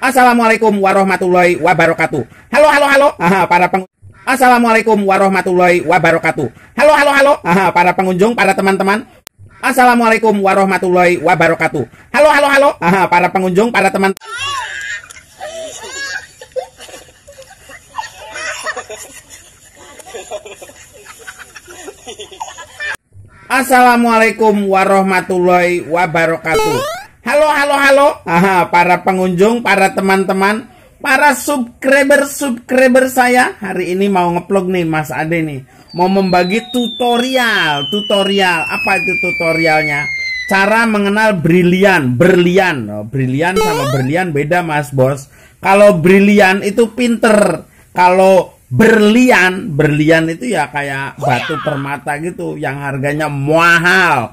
Assalamualaikum warahmatullahi wabarakatuh. Halo, halo, halo. Para pengunjung. Assalamualaikum warahmatullahi wabarakatuh. Halo, halo, halo. Para pengunjung, para teman-teman. Assalamualaikum warahmatullahi wabarakatuh. Halo, halo, halo. Para pengunjung, para teman. Assalamualaikum warahmatullahi wabarakatuh. Halo, halo, halo. Para pengunjung, para teman-teman, para subscriber saya. Hari ini mau ngeplug nih Mas Ade nih. Mau membagi tutorial. Apa itu tutorialnya? Cara mengenal berlian. Brilian sama berlian beda Mas Bos. Kalau brilian itu pinter. Kalau berlian itu ya kayak batu permata gitu yang harganya mahal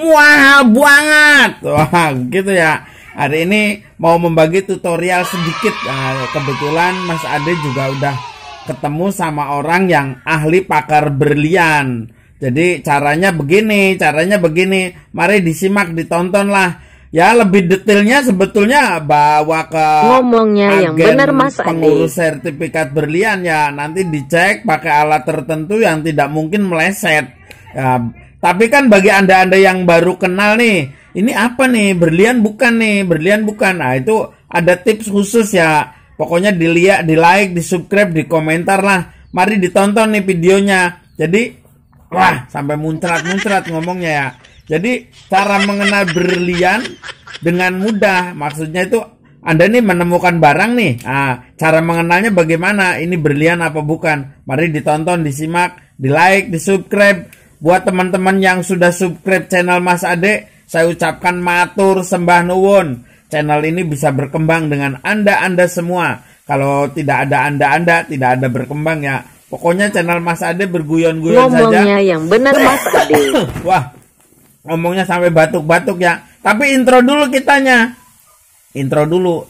banget. Wah, gitu ya. Hari ini mau membagi tutorial sedikit. Kebetulan Mas Ade juga udah ketemu sama orang yang ahli pakar berlian. Jadi caranya begini. Mari disimak, ditonton lah. Ya, lebih detailnya sebetulnya bawa ke ngomongnya yang benar Mas Ade. Pengurus sertifikat berlian ya, nanti dicek pakai alat tertentu yang tidak mungkin meleset. Ya, tapi kan bagi Anda-anda yang baru kenal nih, ini apa nih? Berlian bukan. Nah, itu ada tips khusus ya. Pokoknya dilihat, di like, di subscribe, di komentar lah. Mari ditonton nih videonya. Jadi, wah, sampai muncrat ngomongnya ya. Jadi cara mengenal berlian dengan mudah, maksudnya itu Anda nih menemukan barang nih, cara mengenalnya bagaimana, ini berlian apa bukan. Mari ditonton, disimak, di like, di subscribe. Buat teman-teman yang sudah subscribe channel Mas Ade, saya ucapkan matur sembah nuwun. Channel ini bisa berkembang dengan Anda semua. Kalau tidak ada Anda tidak ada berkembang ya. Pokoknya channel Mas Ade berguyon-guyon saja. Ngomongnya yang benar Mas Ade. Wah, ngomongnya sampai batuk-batuk ya. Tapi intro dulu kitanya. Intro dulu.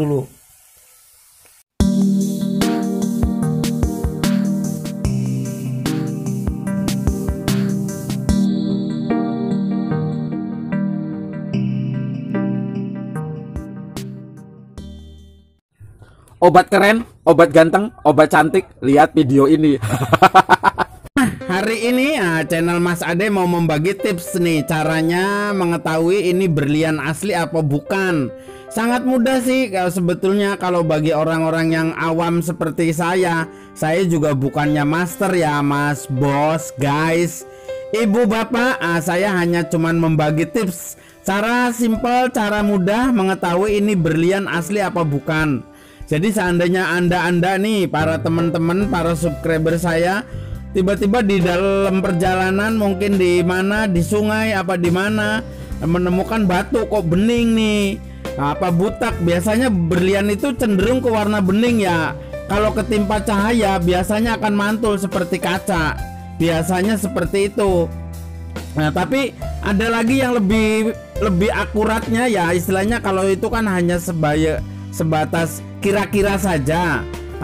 Obat keren, obat ganteng, obat cantik. Lihat video ini. Hari ini channel Mas Ade mau membagi tips nih caranya mengetahui ini berlian asli apa bukan. Sangat mudah sih sebetulnya kalau bagi orang-orang yang awam seperti saya juga bukannya master ya Mas Bos, guys, Ibu Bapak. Saya hanya cuman membagi tips cara simple, cara mudah mengetahui ini berlian asli apa bukan. Jadi seandainya anda nih para teman-teman, para subscriber saya tiba-tiba di dalam perjalanan mungkin di mana, di sungai apa di mana menemukan batu kok bening nih, apa butak. Biasanya berlian itu cenderung ke warna bening ya. Kalau ketimpa cahaya biasanya akan mantul seperti kaca. Biasanya seperti itu. Nah, tapi ada lagi yang lebih akuratnya ya, istilahnya kalau itu kan hanya sebatas kira-kira saja.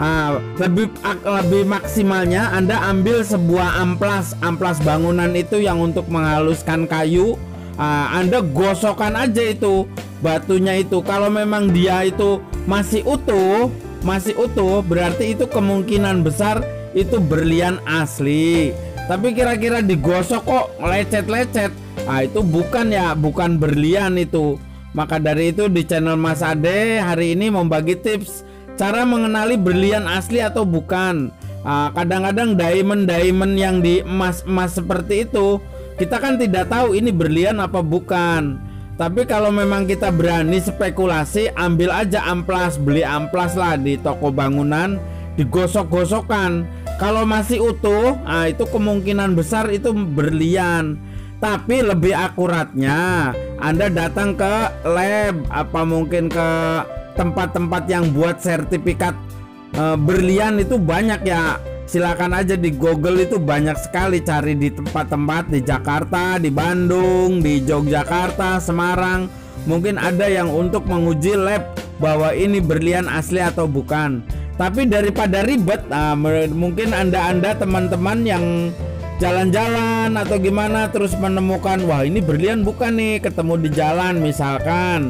Lebih maksimalnya Anda ambil sebuah amplas bangunan itu yang untuk menghaluskan kayu. Anda gosokkan aja itu batunya itu. Kalau memang dia itu masih utuh, berarti itu kemungkinan besar itu berlian asli. Tapi kira-kira digosok kok lecet-lecet, itu bukan berlian itu. Maka dari itu di channel Mas Ade hari ini membagi tips cara mengenali berlian asli atau bukan. Kadang-kadang diamond yang di emas seperti itu, kita kan tidak tahu ini berlian apa bukan. Tapi kalau memang kita berani spekulasi, ambil aja amplas, beli amplas lah di toko bangunan, digosok-gosokkan. Kalau masih utuh, itu kemungkinan besar itu berlian. Tapi lebih akuratnya Anda datang ke lab, apa mungkin ke tempat-tempat yang buat sertifikat berlian itu banyak ya. Silakan aja di Google, itu banyak sekali, cari di tempat-tempat di Jakarta, di Bandung, di Yogyakarta, Semarang. Mungkin ada yang untuk menguji lab bahwa ini berlian asli atau bukan. Tapi daripada ribet, mungkin Anda teman-teman yang jalan-jalan atau gimana terus menemukan wah ini berlian bukan nih, ketemu di jalan misalkan,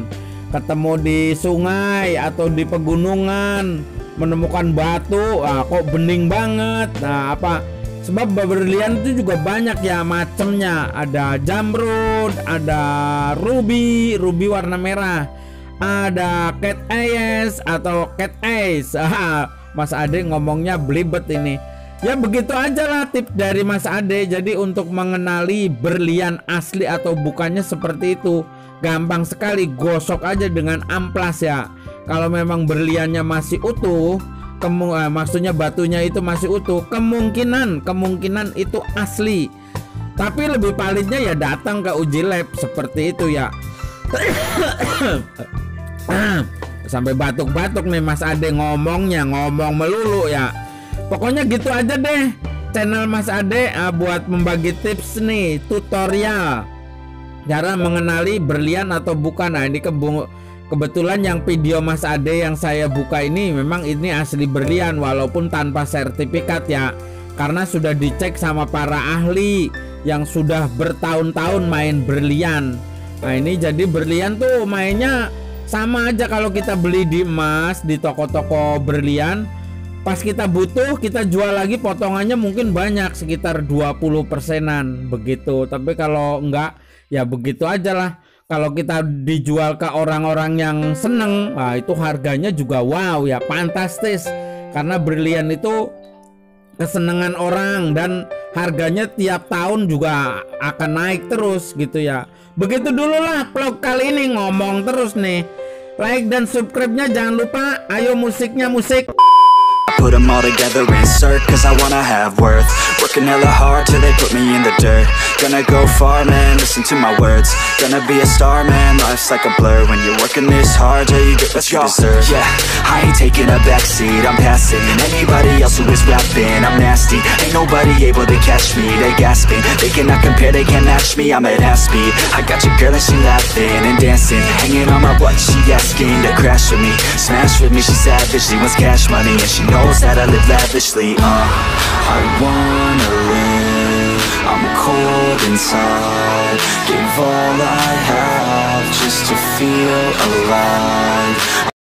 ketemu di sungai atau di pegunungan, menemukan batu, kok bening banget. Nah, sebab berlian itu juga banyak ya macamnya. Ada jamrud, ada ruby warna merah, ada cat eyes atau cat eyes. Mas Ade ngomongnya belibet ini. Ya begitu aja lah tips dari Mas Ade. Jadi untuk mengenali berlian asli atau bukannya seperti itu, gampang sekali, gosok aja dengan amplas ya. Kalau memang berliannya masih utuh, maksudnya batunya itu masih utuh, kemungkinan itu asli. Tapi lebih validnya ya datang ke uji lab seperti itu ya. Sampai batuk-batuk nih Mas Ade ngomong melulu ya. Pokoknya gitu aja deh channel Mas Ade buat membagi tips nih, tutorial cara mengenali berlian atau bukan. Nah ini kebetulan yang video Mas Ade yang saya buka ini memang ini asli berlian walaupun tanpa sertifikat ya, karena sudah dicek sama para ahli yang sudah bertahun-tahun main berlian. Nah ini jadi berlian tuh mainnya sama aja kalau kita beli di emas di toko-toko berlian. Pas kita butuh kita jual lagi, potongannya mungkin banyak sekitar 20%-an begitu. Tapi kalau enggak ya begitu aja lah. Kalau kita dijual ke orang-orang yang seneng, itu harganya juga wow ya, fantastis. Karena berlian itu kesenangan orang dan harganya tiap tahun juga akan naik terus gitu ya. Begitu dulu lah vlog kali ini, ngomong terus nih. Like dan subscribe-nya jangan lupa. Ayo musiknya musik. Put them all together, insert, cause I wanna have worth. Working hella hard till they put me in the dirt. Gonna go far, man, listen to my words. Gonna be a star, man, life's like a blur. When you're working this hard, yeah, you get what you deserve. Yeah, I ain't taking a backseat, I'm passing anybody else who is rapping. I'm nasty, ain't nobody able to catch me. They gasping, they cannot compare, they can't match me. I'm at half speed, I got your girl and she laughing and dancing, hanging on my butt, she asking to crash with me. Smash with me, she savage, she wants cash money, and she knows that I live lavishly. I wanna live, I'm cold inside. Give all I have just to feel alive.